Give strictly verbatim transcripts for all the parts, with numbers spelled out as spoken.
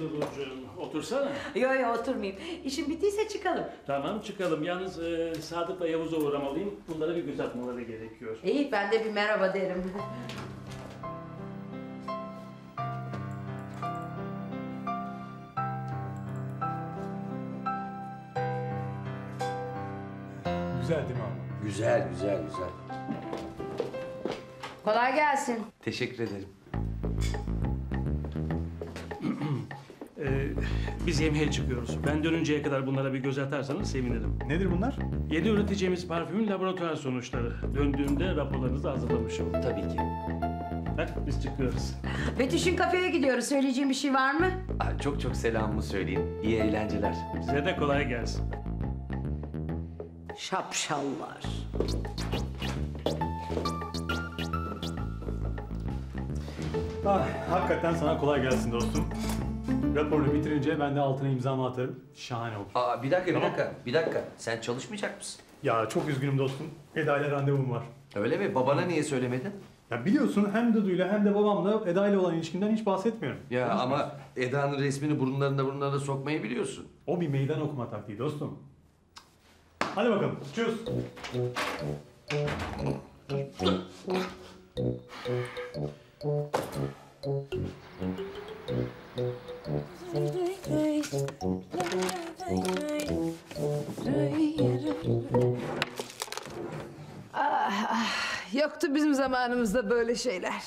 Duducuğum, otursana. Yok yok oturmayayım. İşim bittiyse çıkalım. Tamam çıkalım. Yalnız e, Sadık'la Yavuz'a uğramalıyım. Bunlara bir göz atmaları gerekiyor. İyi ben de bir merhaba derim. Güzel değil mi abi? Güzel, güzel, güzel. Kolay gelsin. Teşekkür ederim. Ee, biz yemeğe çıkıyoruz. Ben dönünceye kadar bunlara bir göz atarsanız sevinirim. Nedir bunlar? Yeni üreteceğimiz parfümün laboratuvar sonuçları. Döndüğümde raporlarınızı hazırlamış olun. Tabii ki. Bak biz çıkıyoruz. Betüş'ün kafeye gidiyoruz. Söyleyeceğim bir şey var mı? Aa, çok çok selamımı söyleyin. İyi eğlenceler. Size de kolay gelsin. Şapşallar. Ah, hakikaten sana kolay gelsin dostum. Raporunu bitirince ben de altına imzamı atarım. Şahane olur. Aa, bir dakika, bir Tamam. dakika, bir dakika. Sen çalışmayacak mısın? Ya çok üzgünüm dostum. Eda ile randevum var. Öyle mi? Babana niye söylemedin? Ya biliyorsun hem Dudu'yla hem de babamla Eda ile olan ilişkimden hiç bahsetmiyorum. Ya ama Eda'nın resmini burunlarına burunlarına sokmayı biliyorsun. O bir meydan okuma taktiği dostum. Hadi bakalım. Çöz. Ah, ah, yoktu bizim zamanımızda böyle şeyler.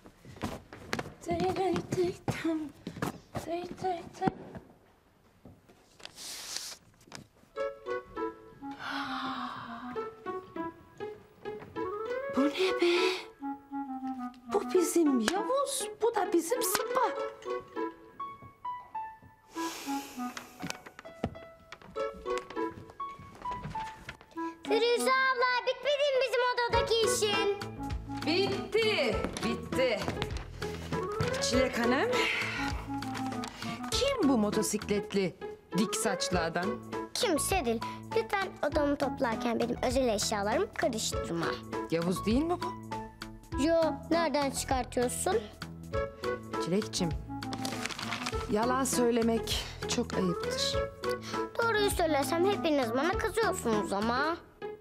Bu ne be? Bu bizim Yavuz, bu da bizim Sıpa. Firuze abla bitmedi mi bizim odadaki işin? Bitti, bitti. Çilek Hanım, kim bu motosikletli dik saçlı adam? Kimse değil. Lütfen odamı toplarken benim özel eşyalarımı karıştırma. Yavuz değil mi bu? Yo, nereden çıkartıyorsun? Çilekçim, yalan söylemek çok ayıptır. Doğruyu söylesem hepiniz bana kızıyorsunuz ama.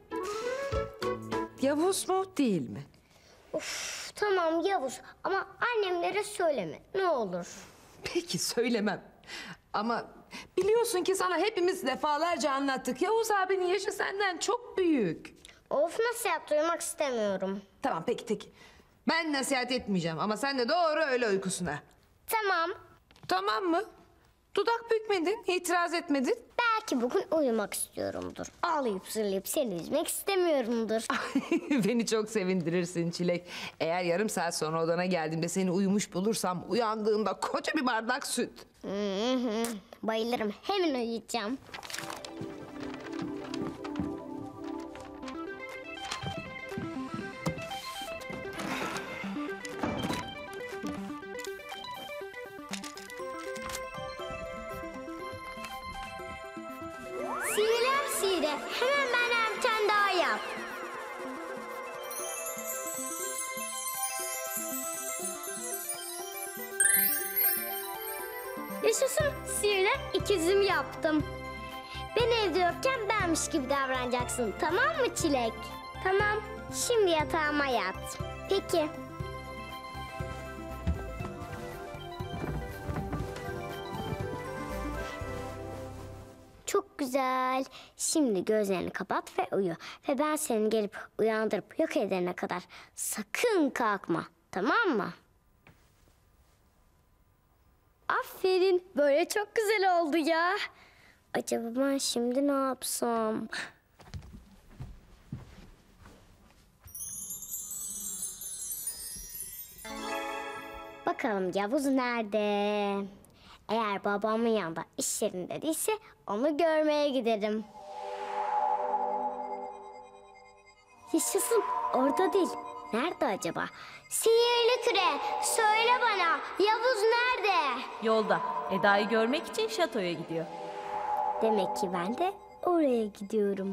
Yavuz mu değil mi? Uf, tamam Yavuz ama annemlere söyleme ne olur. Peki söylemem. Ama biliyorsun ki sana hepimiz defalarca anlattık. Yavuz abinin yaşı senden çok büyük. Of nasihat duymak istemiyorum. Tamam peki peki. Ben nasihat etmeyeceğim ama sen de doğru öyle uykusuna. Tamam. Tamam mı? Dudak bükmedin, itiraz etmedin. Belki bugün uyumak istiyorumdur. Ağlayıp zırlayıp seni üzmek istemiyorumdur. Beni çok sevindirirsin Çilek. Eğer yarım saat sonra odana geldiğimde seni uyumuş bulursam uyandığında koca bir bardak süt. Hı hı. Bayılırım. Hemen uyuyacağım. Sihirer sihire. Hemen benden bir tane daha yap. Yaşasın sihirle ikizimi yaptım. Ben evde yokken benmiş gibi davranacaksın. Tamam mı Çilek? Tamam. Şimdi yatağıma yat. Peki. Çok güzel. Şimdi gözlerini kapat ve uyu. Ve ben seni gelip uyandırıp yok edene kadar sakın kalkma. Tamam mı? Aferin. Böyle çok güzel oldu ya. Acaba ben şimdi ne yapsam? Bakalım Yavuz nerede? Eğer babamın yanında iş yerinde değilse onu görmeye giderim. Yaşasın. Orada değil. Nerede acaba? Sihirli küre. Söyle bana. Yavuz nerede? Yolda. Eda'yı görmek için şatoya gidiyor. Demek ki ben de oraya gidiyorum.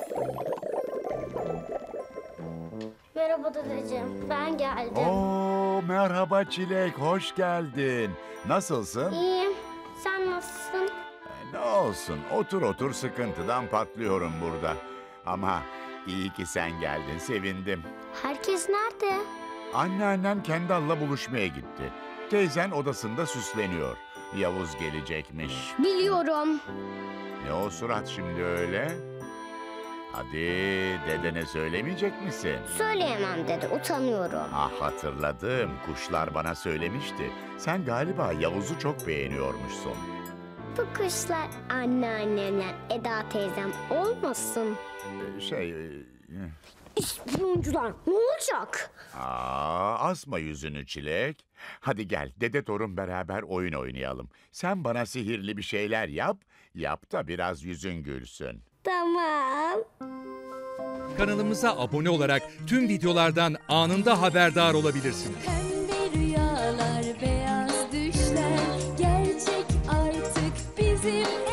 Merhaba dedeciğim. Ben geldim. Oo, Oo, merhaba Çilek, hoş geldin. Nasılsın? İyiyim. Sen nasılsın? E, ne olsun, otur otur sıkıntıdan patlıyorum burada. Ama iyi ki sen geldin, sevindim. Herkes nerede? Anneannen Kendall'la buluşmaya gitti. Teyzen odasında süsleniyor. Yavuz gelecekmiş. Biliyorum. Ne o surat şimdi öyle? Hadi dedene söylemeyecek misin? Söyleyemem dedi. Utanıyorum. Ah hatırladım. Kuşlar bana söylemişti. Sen galiba Yavuz'u çok beğeniyormuşsun. Bu kuşlar anneannemle Eda teyzem olmasın. Ee, Şey... e, İspiyoncular ne olacak? Aa, asma yüzünü Çilek. Hadi gel dede torun beraber oyun oynayalım. Sen bana sihirli bir şeyler yap. Yap da biraz yüzün gülsün. Tamam. Kanalımıza abone olarak tüm videolardan anında haberdar olabilirsiniz. Pembe rüyalar, beyaz düşler gerçek artık bizim